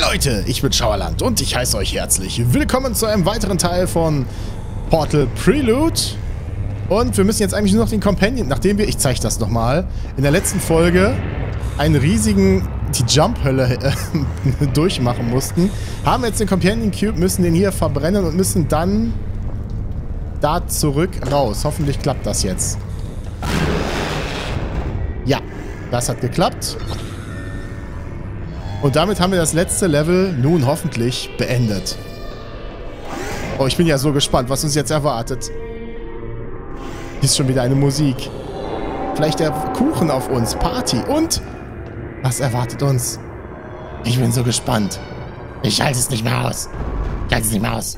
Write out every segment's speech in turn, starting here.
Leute, ich bin Schauerland und ich heiße euch herzlich willkommen zu einem weiteren Teil von Portal Prelude. Und wir müssen jetzt eigentlich nur noch den Companion, nachdem wir, ich zeige das nochmal, in der letzten Folge einen riesigen, die Jump-Hölle durchmachen mussten, haben wir jetzt den Companion Cube, müssen den hier verbrennen und müssen dann da zurück raus. Hoffentlich klappt das jetzt. Ja, das hat geklappt. Und damit haben wir das letzte Level nun hoffentlich beendet. Oh, ich bin ja so gespannt, was uns jetzt erwartet. Hier ist schon wieder eine Musik. Vielleicht der Kuchen auf uns. Party. Und was erwartet uns? Ich bin so gespannt. Ich halte es nicht mehr aus. Ich halte es nicht mehr aus.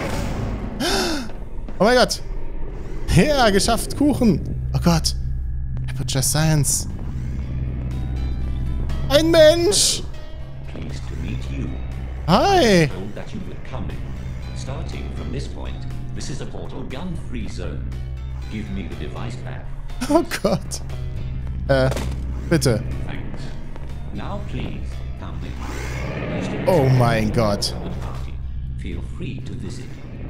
Oh mein Gott. Ja, geschafft. Kuchen. Oh Gott. Aperture Science. Ein Mensch. Hi. Starting from this point, this is a portal gun-free zone. Give me the device back. Oh Gott. Bitte. Thanks. Now please come in. Oh mein Gott. Feel free to visit.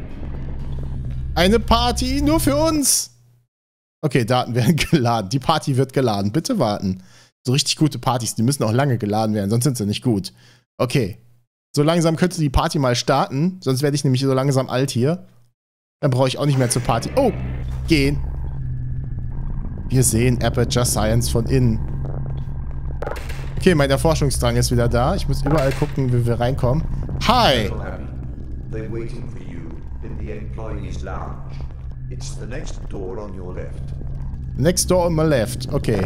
Eine Party nur für uns. Okay, Daten werden geladen. Die Party wird geladen. Bitte warten. So richtig gute Partys, die müssen auch lange geladen werden, sonst sind sie nicht gut. Okay. So langsam könnte die Party mal starten, sonst werde ich nämlich so langsam alt hier. Dann brauche ich auch nicht mehr zur Party. Oh, gehen. Wir sehen Aperture Science von innen. Okay, mein Erforschungsdrang ist wieder da. Ich muss überall gucken, wie wir reinkommen. Hi! They're waiting for you in the employees' lounge. It's the next door on your left. Next door on my left. Okay.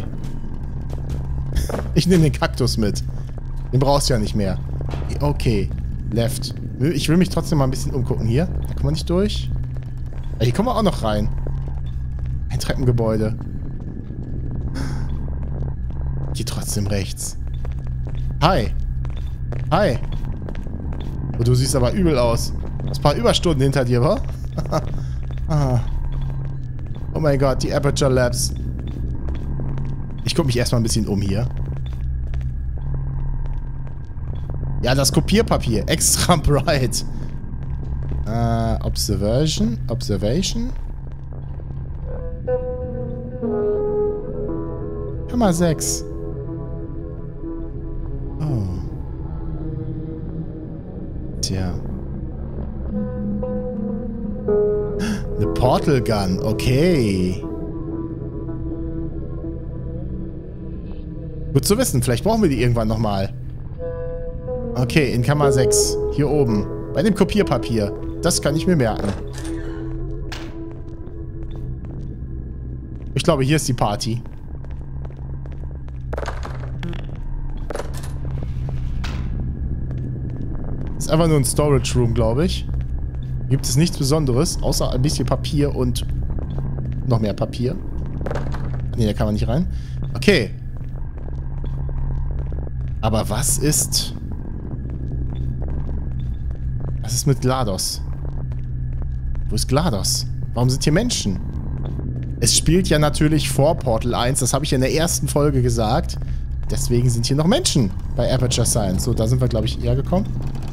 Ich nehme den Kaktus mit. Den brauchst du ja nicht mehr. Okay. Left. Ich will mich trotzdem mal ein bisschen umgucken hier. Da kommen wir nicht durch. Hier kommen wir auch noch rein. Ein Treppengebäude. Hier trotzdem rechts. Hi. Hi. Oh, du siehst aber übel aus. Ein paar Überstunden hinter dir, wa? Oh mein Gott, die Aperture Labs. Ich gucke mich erstmal ein bisschen um hier. Ja, das Kopierpapier. Extra bright. Observation. Nummer 6. Oh. Tja. Eine Portal Gun. Okay. Gut zu wissen. Vielleicht brauchen wir die irgendwann nochmal. Okay, in Kammer 6. Hier oben. Bei dem Kopierpapier. Das kann ich mir merken. Ich glaube, hier ist die Party. Ist einfach nur ein Storage Room, glaube ich. Gibt es nichts Besonderes, außer ein bisschen Papier und noch mehr Papier. Ne, da kann man nicht rein. Okay. Aber was ist... Was ist mit GLaDOS? Wo ist GLaDOS? Warum sind hier Menschen? Es spielt ja natürlich vor Portal 1, das habe ich in der ersten Folge gesagt. Deswegen sind hier noch Menschen bei Aperture Science. So, da sind wir, glaube ich, eher gekommen.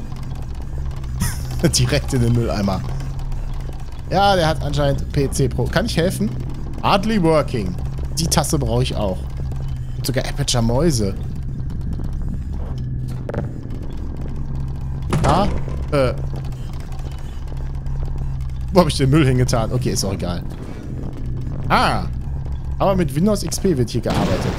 Direkt in den Mülleimer. Ja, der hat anscheinend PC Pro. Kann ich helfen? Hardly working. Die Tasse brauche ich auch. Und sogar Aperture Mäuse. Ah, wo habe ich den Müll hingetan? Okay, ist auch egal. Ah, aber mit Windows XP wird hier gearbeitet.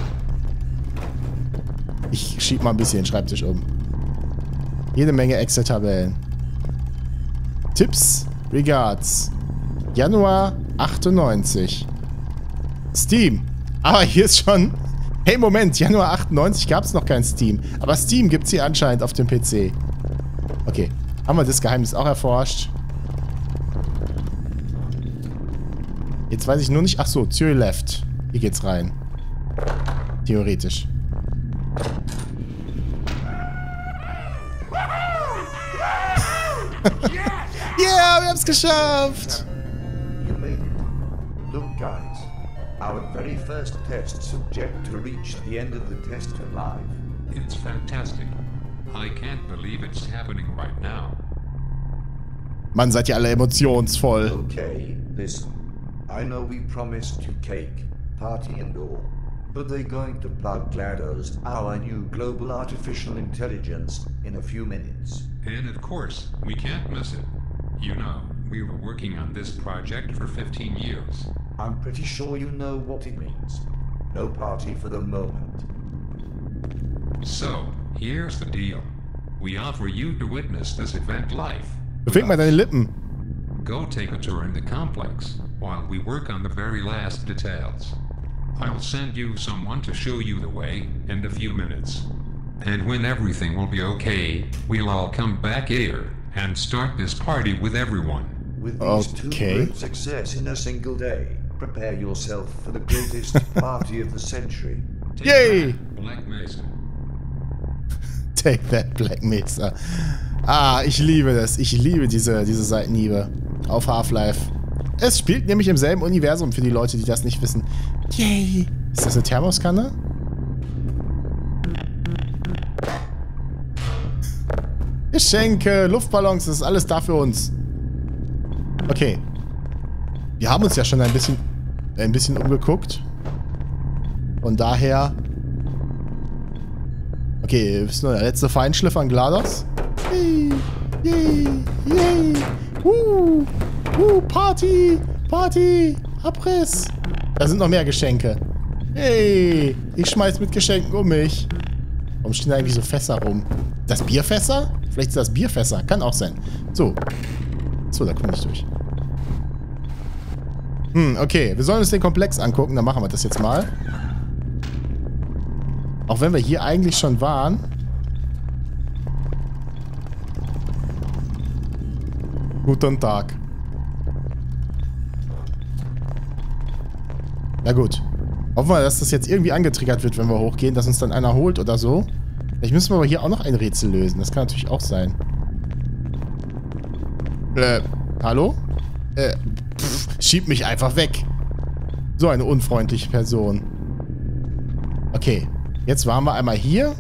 Ich schieb mal ein bisschen den Schreibtisch um. Jede Menge Excel-Tabellen. Tipps, Regards. Januar 98. Steam. Aber hier ist schon... Hey, Moment, Januar 98 gab es noch kein Steam. Aber Steam gibt es hier anscheinend auf dem PC. Okay, haben wir das Geheimnis auch erforscht? Jetzt weiß ich nur nicht... Ach so, to your left. Hier geht's rein. Theoretisch. Yeah, wir haben's geschafft! You made it. Look, guys. Our very first test subject to reach the end of the test alive. It's fantastic. I can't believe it's happening right now. Mann, seid ihr alle emotionsvoll. Okay, listen. I know we promised you cake, party and all. But they're going to plug GLaDOS, our new global artificial intelligence, in a few minutes. And of course, we can't miss it. You know, we were working on this project for 15 years. I'm pretty sure you know what it means. No party for the moment. So, here's the deal. We offer you to witness this event live. Beweg mal deine Lippen. Go take a tour in the complex while we work on the very last details. I will send you someone to show you the way in a few minutes. And when everything will be okay, we'll all come back here and start this party with everyone. With these two Okay. great success in a single day, prepare yourself for the greatest party of the century. Take Yay! that, Black Mesa. Take that, Black Mesa. Ah, ich liebe das. Ich liebe diese Seitenhiebe auf Half-Life. Es spielt nämlich im selben Universum für die Leute, die das nicht wissen. Yay! Ist das eine Thermoskanne? Geschenke, Luftballons, das ist alles da für uns. Okay. Wir haben uns ja schon ein bisschen umgeguckt. Von daher... Okay, ist nur der letzte Feinschliff an GLaDOS. Yay! Yay! Yay! Party! Party! Abriss! Da sind noch mehr Geschenke. Hey! Ich schmeiß mit Geschenken um mich. Warum stehen da eigentlich so Fässer rum? Das Bierfässer? Vielleicht ist das Bierfässer. Kann auch sein. So. So, da komme ich durch. Okay. Wir sollen uns den Komplex angucken. Dann machen wir das jetzt mal. Auch wenn wir hier eigentlich schon waren. Guten Tag. Na gut. Hoffen wir, dass das jetzt irgendwie angetriggert wird, wenn wir hochgehen, dass uns dann einer holt oder so. Vielleicht müssen wir aber hier auch noch ein Rätsel lösen. Das kann natürlich auch sein. Hallo? Schieb mich einfach weg. So eine unfreundliche Person. Okay. Jetzt waren wir einmal hier.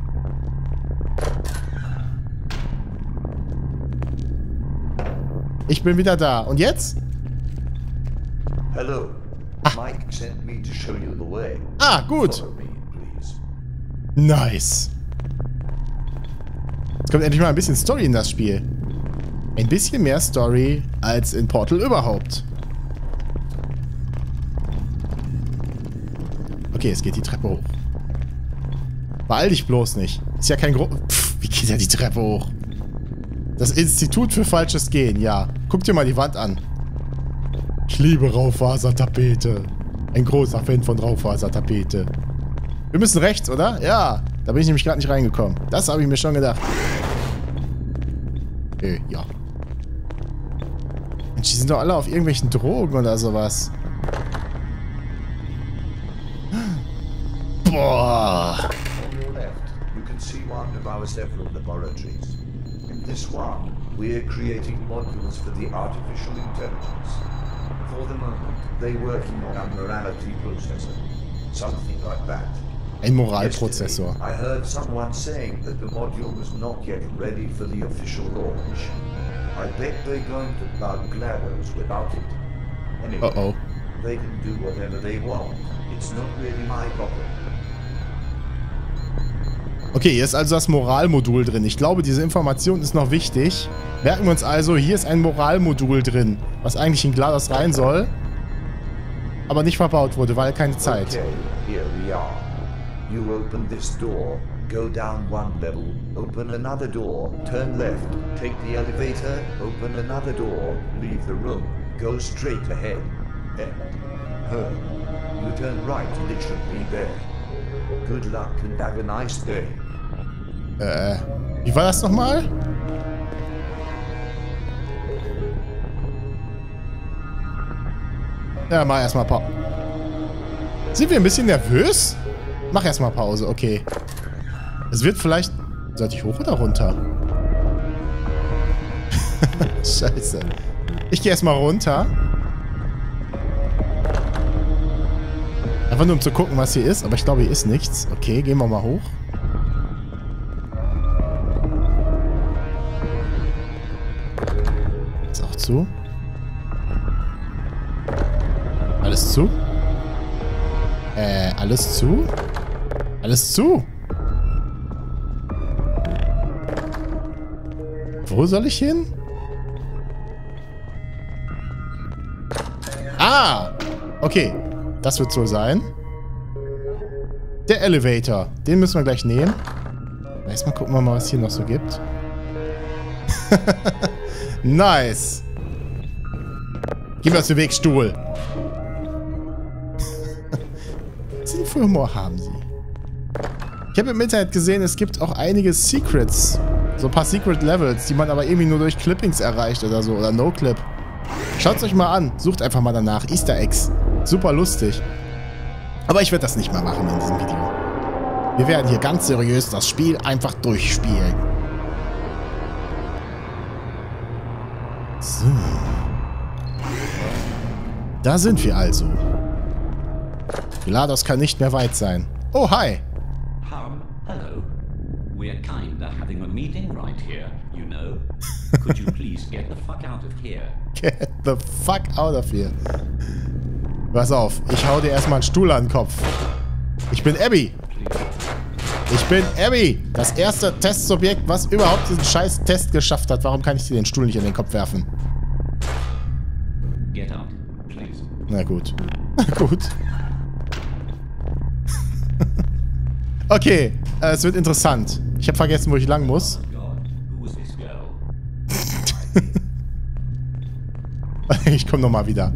Ich bin wieder da. Und jetzt? Hello. Mike sent me to show you the way. Ah, gut. Follow me, please. Nice. Jetzt kommt endlich mal ein bisschen Story in das Spiel. Ein bisschen mehr Story als in Portal überhaupt. Okay, es geht die Treppe hoch. Beeil dich bloß nicht. Ist ja kein wie geht ja die Treppe hoch? Das Institut für falsches Gehen, ja. Guck dir mal die Wand an. Ich liebe Raufasertapete. Ein großer Fan von Raufasertapete. Wir müssen rechts, oder? Ja. Da bin ich nämlich gerade nicht reingekommen. Das habe ich mir schon gedacht. Ja. Mensch, die sind doch alle auf irgendwelchen Drogen oder sowas. Boah. On your left, you can see one of our several laboratories. In this one, we're creating modules for the artificial intelligence. For the moment, they're working on a morality processor. Something like that. Ein Moralprozessor. Yesterday, I heard someone saying that the module was not yet ready for the official launch. I bet they're going to plug GLaDOS without it. Anyway, Oh. they can do whatever they want. It's not really my problem. Okay, hier ist also das Moralmodul drin. Ich glaube, diese Information ist noch wichtig. Merken wir uns also, hier ist ein Moralmodul drin, was eigentlich in GLaDOS rein soll, aber nicht verbaut wurde, weil keine Zeit. Okay, here we are. You open this door, go down one level, open another door, turn left, take the elevator, open another door, leave the room, go straight ahead. Then, you turn right and it should be there. Good luck and have a nice day. Wie war das nochmal? Ja, mach erstmal Pause. Sind wir ein bisschen nervös? Mach erstmal Pause, okay. Es wird vielleicht... Sollte ich hoch oder runter? Scheiße. Ich gehe erstmal runter. Einfach nur um zu gucken, was hier ist. Aber ich glaube, hier ist nichts. Okay, gehen wir mal hoch. zu. Alles zu? Alles zu? Alles zu? Wo soll ich hin? Ah! Okay. Das wird so sein. Der Elevator. Den müssen wir gleich nehmen. Erstmal gucken wir mal, was hier noch so gibt. Nice. Gib mir aus dem Weg, Stuhl. Was für Humor haben sie? Ich habe im Internet gesehen, es gibt auch einige Secrets. So ein paar Secret Levels, die man aber irgendwie nur durch Clippings erreicht oder so. Oder No-Clip. Schaut es euch mal an. Sucht einfach mal danach. Easter Eggs. Super lustig. Aber ich werde das nicht mehr machen in diesem Video. Wir werden hier ganz seriös das Spiel einfach durchspielen. So. Da sind wir also. GLaDOS kann nicht mehr weit sein. Oh, hi. Hello. We're kinda having a meeting right here, you know. Could you please get the fuck out of here? Get the fuck out of here. Pass auf, ich hau dir erstmal einen Stuhl an den Kopf. Ich bin Abby. Ich bin Abby. Das erste Testsubjekt, was überhaupt diesen scheiß Test geschafft hat. Warum kann ich dir den Stuhl nicht in den Kopf werfen? Get out, please. Na gut. Na gut. Okay, es wird interessant. Ich habe vergessen, wo ich lang muss. God, who is this girl? Ich komme nochmal wieder.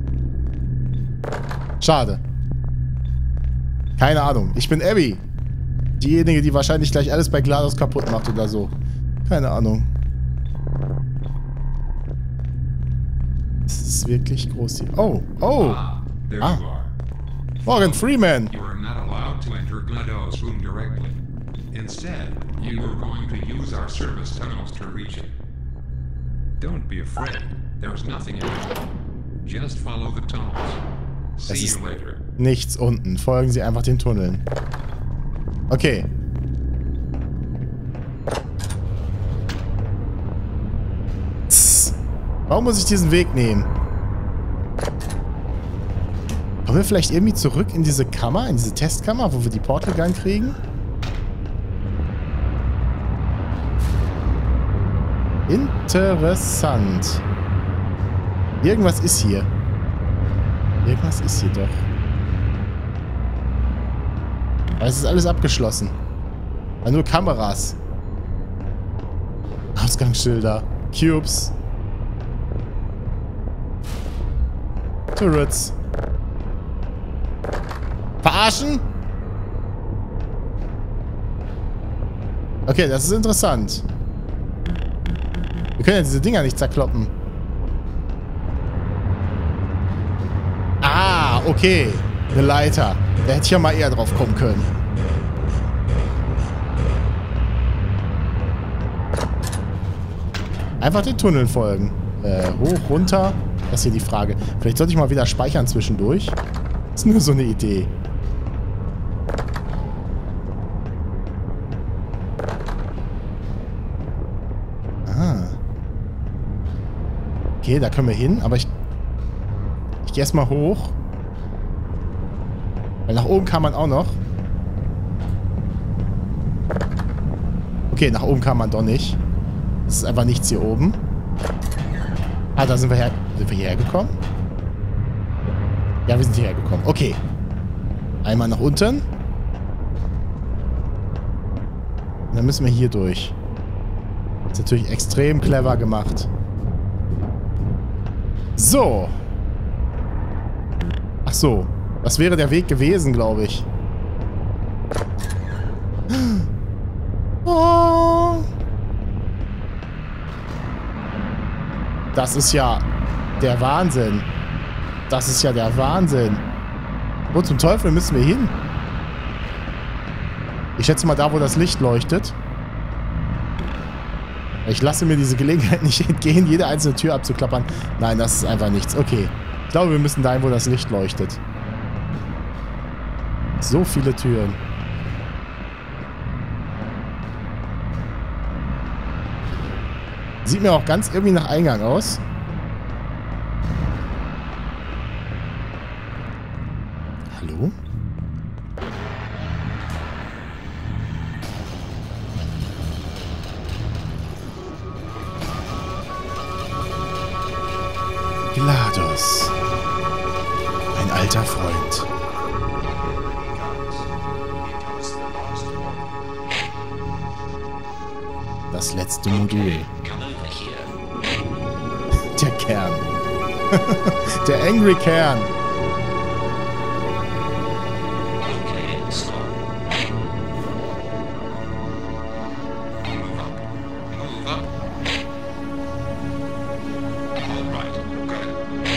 Schade. Keine Ahnung. Ich bin Abby. Diejenige, die wahrscheinlich gleich alles bei GLaDOS kaputt macht oder so. Keine Ahnung. Das ist wirklich groß hier. Oh, oh. There Ah. you are. Morgan Freeman. You are not allowed to enter GLaDOS room directly. Instead, you are going to use our service tunnels to reach it. Don't be afraid. There's nothing in it. Just follow the tunnels. Es See ist you later. nichts unten. Folgen Sie einfach den Tunneln. Okay. Tss. Warum muss ich diesen Weg nehmen? Kommen wir vielleicht irgendwie zurück in diese Kammer, in diese Testkammer, wo wir die Portal Gun kriegen? Interessant. Irgendwas ist hier. Irgendwas ist hier doch. Aber es ist alles abgeschlossen. Aber nur Kameras. Ausgangsschilder. Cubes. Turrets. Verarschen? Okay, das ist interessant. Wir können ja diese Dinger nicht zerkloppen. Ah, okay. Eine Leiter. Da hätte ich ja mal eher drauf kommen können. Einfach den Tunneln folgen. Hoch, runter. Das ist hier die Frage. Vielleicht sollte ich mal wieder speichern zwischendurch. Das ist nur so eine Idee. Ah. Okay, da können wir hin, aber ich gehe erstmal hoch. Weil nach oben kann man auch noch. Okay, nach oben kann man doch nicht. Es ist einfach nichts hier oben. Ah, da sind wir hierher gekommen? Ja, wir sind hierher gekommen. Okay. Einmal nach unten. Und dann müssen wir hier durch. Das ist natürlich extrem clever gemacht. So. Ach so. Das wäre der Weg gewesen, glaube ich. Oh. Das ist ja der Wahnsinn. Das ist ja der Wahnsinn. Wo zum Teufel müssen wir hin? Ich schätze mal da, wo das Licht leuchtet. Ich lasse mir diese Gelegenheit nicht entgehen, jede einzelne Tür abzuklappern. Nein, das ist einfach nichts. Okay. Ich glaube, wir müssen dahin, wo das Licht leuchtet. So viele Türen. Sieht mir auch ganz irgendwie nach Eingang aus. GLaDOS. Ein alter Freund. Das letzte Modul. Come over here. Der Kern. Der Angry Kern. Okay, stop. Move up. Move up. All right. Good.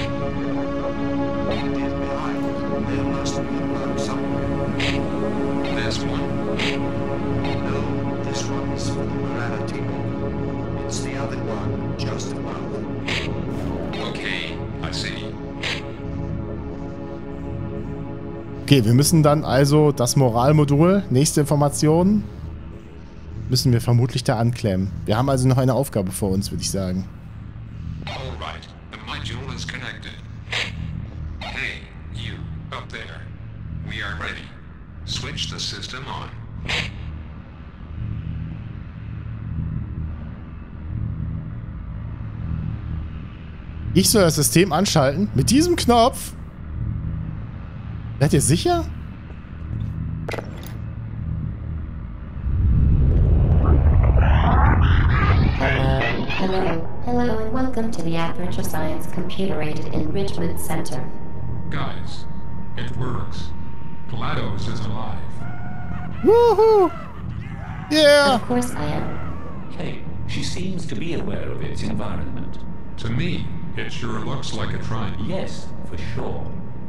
It is behind. There must be a bug somewhere. There's one. No, this one's for the gravity. It's the other one, just above. Okay, I see. Okay, wir müssen dann also das Moralmodul, nächste Information, müssen wir vermutlich da anklemmen. Wir haben also noch eine Aufgabe vor uns, würde ich sagen. All right. The module is connected. Hey, you, up there. We are ready. Switch the system on. Ich soll das System anschalten? Mit diesem Knopf? Seid ihr sicher? Hello, and welcome to the Aperture Science Computer-Aided Enrichment Center. Guys, it works. GLaDOS is alive. Woohoo! Yeah! Of course I am. Hey, she seems to be aware of its environment. To me, it sure looks like a triangle. Yes, for sure.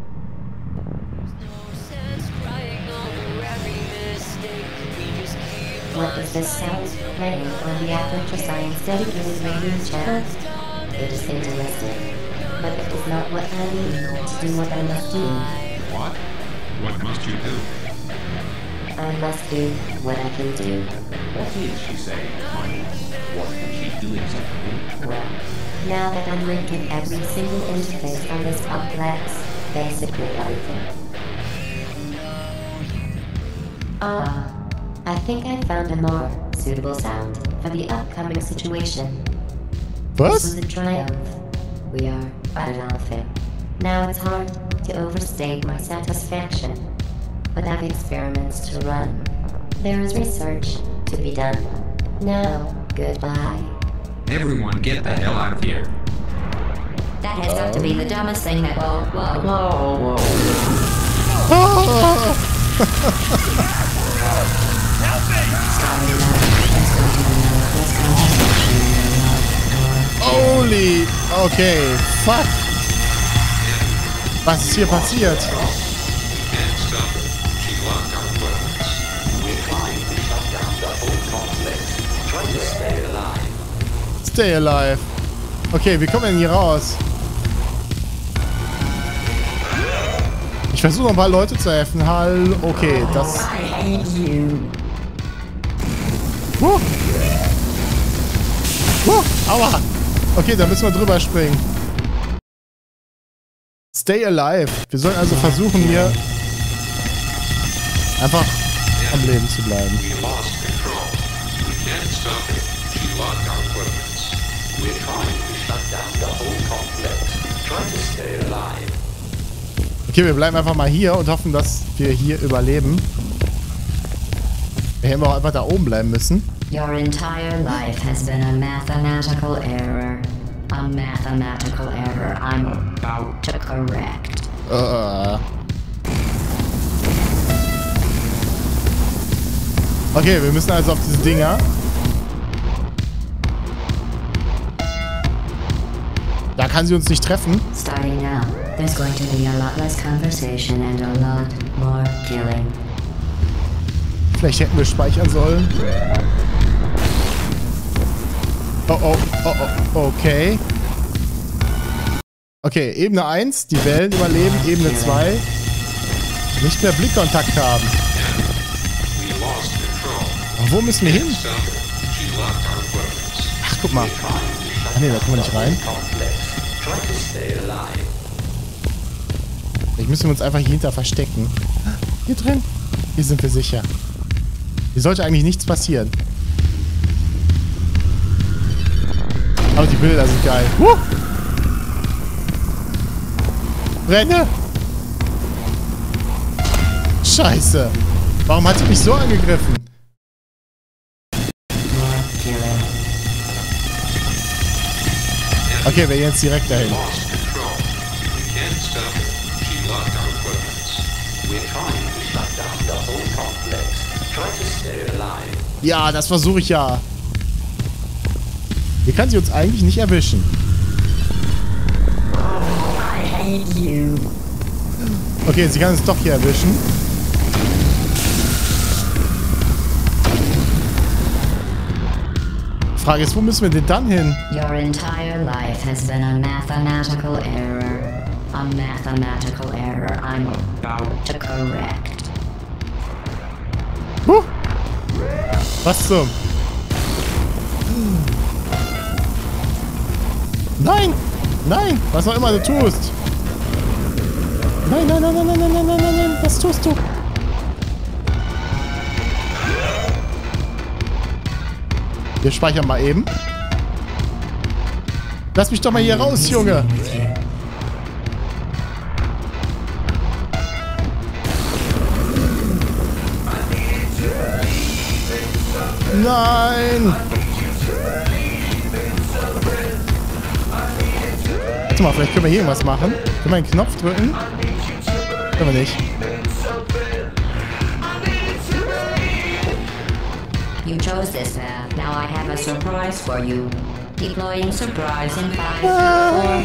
What is this sound playing on the Aperture Science dedicated radio channel? It is interesting, but it is not what I need to do what I must do. What? What must you do? I must do what I can do. What is she saying, Tiny? What can she do exactly? Well, now that I'm linking every single interface on this complex, basically everything. I think I found a more suitable sound for the upcoming situation. This Was? was a triumph. We are triumphing. Now it's hard to overstate my satisfaction, but I have experiments to run. There is research to be done. Now, goodbye. Everyone get the hell out of here. That has got to be the dumbest thing that. Whoa. Holy! Okay, fuck! Was ist hier passiert? Can't stop it. She locked our weapons. We're trying to shut down the whole complex. Try to stay alive. Stay alive. Okay, wie kommen wir denn hier raus? Ich versuche noch ein paar Leute zu helfen. Hallo. Okay, das. Aua! Okay, da müssen wir drüber springen. Stay alive. Wir sollen also versuchen, hier einfach am Leben zu bleiben. We lost control. We can't stop it. She locked our weapons. We're trying to shut down the whole complex. Try to stay alive. Okay, wir bleiben einfach mal hier und hoffen, dass wir hier überleben. Wir hätten auch einfach da oben bleiben müssen. Your entire life has been a mathematical error. A mathematical error I'm about to correct. Okay, wir müssen also auf diese Dinger. Da kann sie uns nicht treffen. Starting now, there's going to be a lot less conversation and a lot more killing. Vielleicht hätten wir speichern sollen. Oh, okay. Okay, Ebene 1, die Wellen überleben. Ebene 2, nicht mehr Blickkontakt haben. We lost control. Und wo müssen wir hin? Stop it. She locked our weapons. Ach, guck mal. Ah ne, da kommen wir nicht rein. Complex. Try to stay alive. Vielleicht müssen wir uns einfach hier hinter verstecken. Hier drin. Hier sind wir sicher. Hier sollte eigentlich nichts passieren. Aber die Bilder sind geil. Renne! Scheiße. Warum hat sie mich so angegriffen? Okay, wir gehen jetzt direkt dahin. Ja, das versuche ich ja. Hier kann sie uns eigentlich nicht erwischen. Okay, sie kann uns doch hier erwischen. Frage ist, wo müssen wir denn dann hin? Your entire life has been a mathematical error. A mathematical error I'm about to correct. Was zum? Nein! Nein! Was auch immer du tust! Nein, nein, nein, nein, nein, nein, nein, nein, nein, nein! Was tust du? Wir speichern mal eben. Lass mich doch mal hier raus, Junge! Nein! Warte mal, vielleicht können wir hier irgendwas machen. Können wir einen Knopf drücken? Können wir nicht. You chose this path. Now I have a surprise for you. Deploying surprise in 5, 4.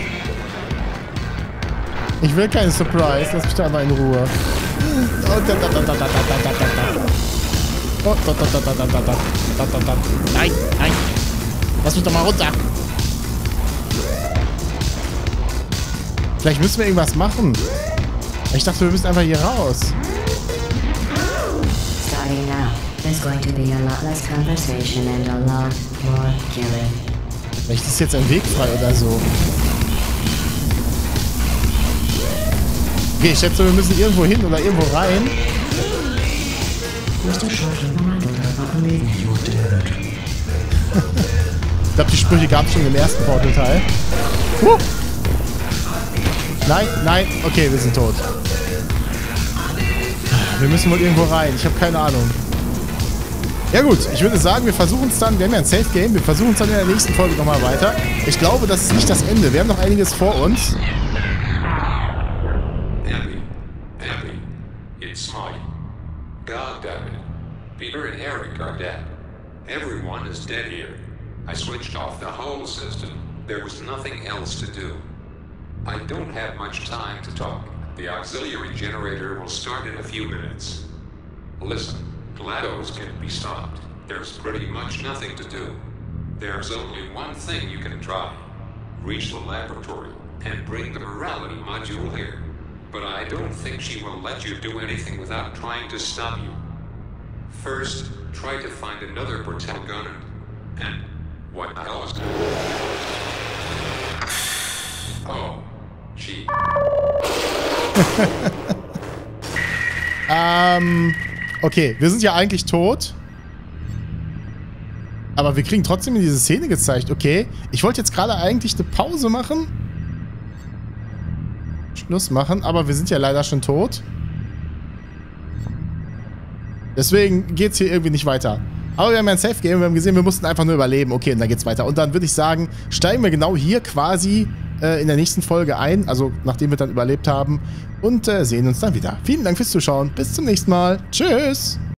Ich will keinen Surprise. Lass mich da mal in Ruhe. Oh, da, da, da, da, da, da, da, da, da. Oh, da, da, da, da, da, da, da, da, da. Nein, nein. Lass mich doch mal runter. Vielleicht müssen wir irgendwas machen. Ich dachte, wir müssen einfach hier raus. Starting now. There's going to be a lot less conversation and a lot more killing. Vielleicht ist jetzt ein Weg frei oder so. Okay, ich schätze, wir müssen irgendwo hin oder irgendwo rein. Ich glaube, die Sprüche gab es schon im ersten Portal-Teil. Nein, nein. Okay, wir sind tot. Wir müssen wohl irgendwo rein. Ich habe keine Ahnung. Ja gut, ich würde sagen, wir versuchen es dann, wir haben ja ein Safe-Game, wir versuchen es dann in der nächsten Folge nochmal weiter. Ich glaube, das ist nicht das Ende. Wir haben noch einiges vor uns. Abby, it's Mike. God damn it. Peter and Eric are dead. Everyone is dead here. I switched off the whole system. There was nothing else to do. I don't have much time to talk. The auxiliary generator will start in a few minutes. Listen, GLaDOS can be stopped. There's pretty much nothing to do. There's only one thing you can try. Reach the laboratory and bring the morality module here. But I don't think she will let you do anything without trying to stop you. First, try to find another Bertel gun and what the hell is Oh, gee. Okay, wir sind ja eigentlich tot. Aber wir kriegen trotzdem in diese Szene gezeigt. Okay, ich wollte jetzt gerade eigentlich eine Pause machen. Schluss machen, aber wir sind ja leider schon tot. Deswegen geht's hier irgendwie nicht weiter. Aber wir haben ja ein Safe-Game, wir haben gesehen, wir mussten einfach nur überleben. Okay, und dann geht's weiter. Und dann würde ich sagen, steigen wir genau hier quasi in der nächsten Folge ein. Also, nachdem wir dann überlebt haben. Und sehen uns dann wieder. Vielen Dank fürs Zuschauen. Bis zum nächsten Mal. Tschüss.